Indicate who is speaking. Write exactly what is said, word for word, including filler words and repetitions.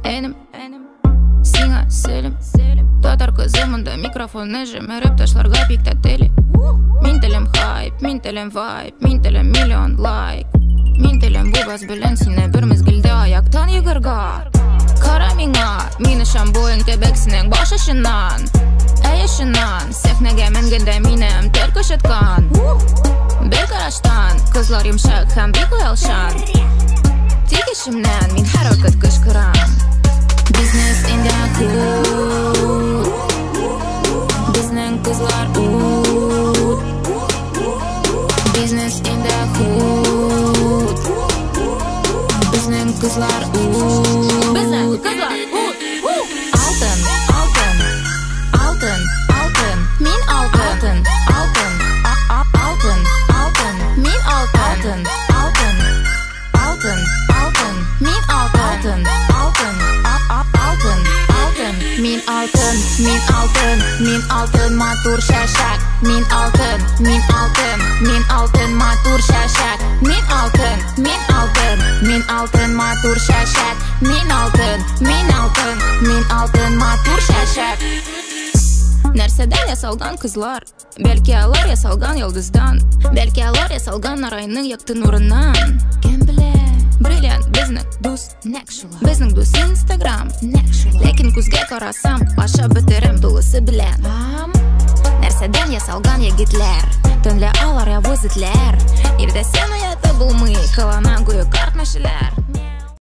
Speaker 1: Энем, сиңа селим. Татар кызымында микрофонны жемереп ташларга бик тә тели. Мин телем хайп, мин телем вайп, мин телем миллион лайк. Мин телем бу баз белән сине бер мезгелдә аяктан йөгәргә. Кара миңа, мине шамбоин кебексенең баш очыннан. Әй очыннан, сәхнәгә менгәндә минем тер күчәткән. Бер караштан, кызлар йомшак һәм бик уялшан. Тик ишемнән мин һәр вакыт кычкырам. Business in the hood. Безнең кызлар ut. Business in the hood. Безнең кызлар ut. Безнең кызлар ut. Алтын, алтын, алтын, алтын. Мин алтын, алтын, алтын, алтын. Мин алтын, алтын, алтын, алтын. Мин алтын, алтын, алтын, алтын. Мин алтын, мин алтын, мин алтын матур шәшәк. Мин алтын, мин алтын, мин алтын матур шәшәк. Мин алтын, мин алтын, мин алтын матур шәшәк. Мин алтын, мин алтын, мин алтын матур шәшәк. Нәрсәдән ясалган кызлар? Бәлки алар ясалган йолдыздан. Бәлки алар ясалган нарайның якты нурыннан. Кем белә? Бриллиант безнең дус, нәк шулай. Безнең дус Инстаграм, нәк шулай. Ләкин күзгә карасам, ашап бетерәм тулысы белән. Нәрсәдән ясалган егетләр? Төнлә алар явыз итләр. Иртәсен уятып булмый, кылана гүя карт мәшеләр.